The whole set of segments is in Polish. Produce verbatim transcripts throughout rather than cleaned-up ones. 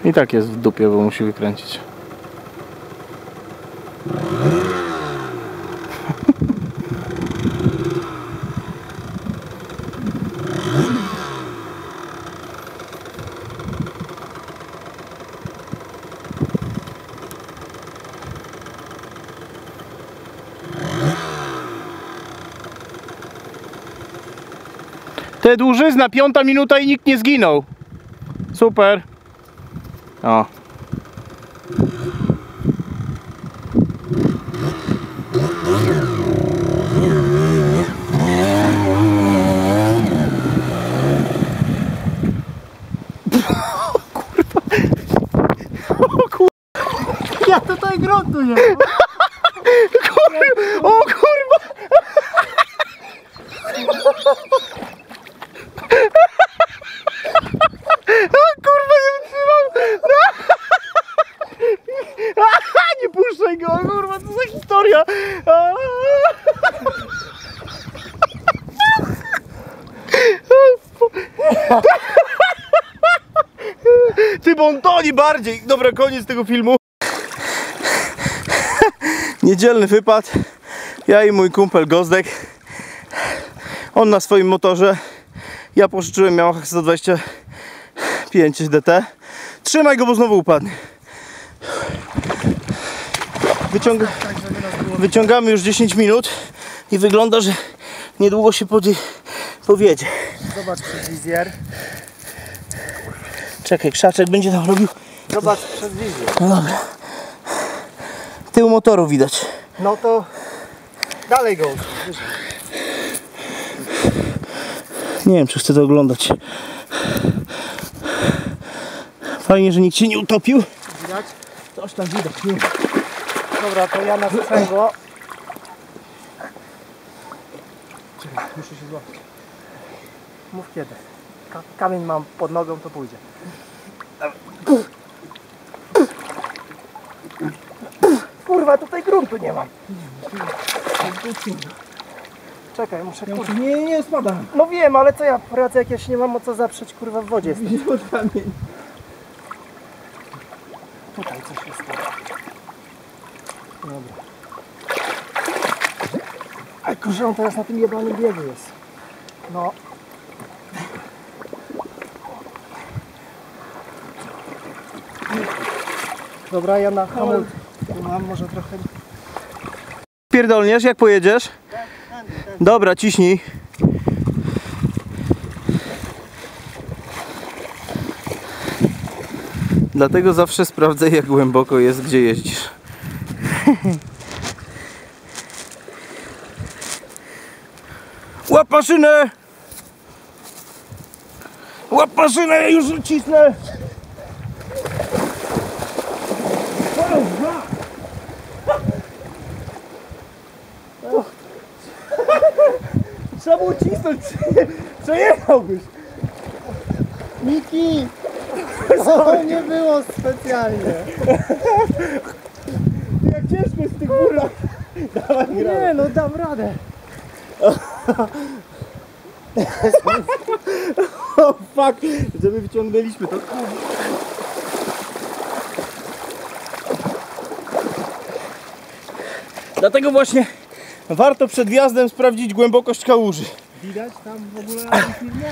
I tak jest w dupie, bo musi wykręcić. Te dłużyzna, piąta minuta i nikt nie zginął. Super. O. O kurwa. Ja tutaj gruntu nie mam. O kurwa. O kurwa, nie wytrzymam! Nie puszczaj go, kurwa, co za historia! Ty, bo on toni bardziej! Dobra, koniec tego filmu. Niedzielny wypad. Ja i mój kumpel Gozdek. On na swoim motorze. Ja pożyczyłem Yamaha sto dwadzieścia pięć D T. Trzymaj go, bo znowu upadnie. Wyciąga... Wyciągamy już dziesięć minut i wygląda, że niedługo się podje... powiedzie. Zobacz przez wizjer. Czekaj, krzaczek będzie tam robił. Zobacz przez wizjer. No dobra. Tył motoru widać. No to dalej go. Nie wiem, czy chcę to oglądać. Fajnie, że nikt się nie utopił. Widać? Coś tam widać. Nie. Dobra, to ja na sprzęgło. Czekaj, muszę się złapać. Mów kiedy. Ka kamień mam pod nogą, to pójdzie. Kurwa, tutaj gruntu nie mam. Czekaj, muszę kurwa. Nie, nie, spadam. No wiem, ale co ja poradzę, jak ja się nie mam o co zaprzeć, kurwa, w wodzie jestem. Tutaj coś jest. Dobra. A kurczę, on teraz na tym jebanym biegu jest. No. Dobra, ja na hamulcu mam może trochę... Pierdolniesz, jak pojedziesz? Dobra, ciśnij. Dlatego zawsze sprawdzaj, jak głęboko jest, gdzie jeździsz. Łap maszynę! Łap maszynę, ja już cisnę! Trzeba było cisnąć, przejechałbyś. Miki! To nie było specjalnie. Jak ciężko jest w tych górach. Dawaj, Nie, no dam radę. O fuck, że my wyciągnęliśmy to. Dlatego właśnie warto przed wjazdem sprawdzić głębokość kałuży. Widać tam w ogóle na tym filmie?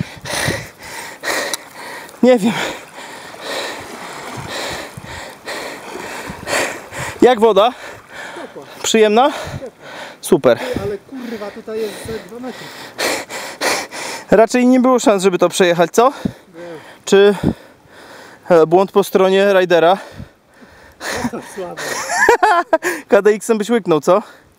Nie wiem. Jak woda? Ciepła. Przyjemna? Ciepła. Super. Ale kurwa, tutaj jest dwa metry. Raczej nie było szans, żeby to przejechać, co? Nie. Czy e, błąd po stronie Ridera? No to słabe. K D X-em byś łyknął, co?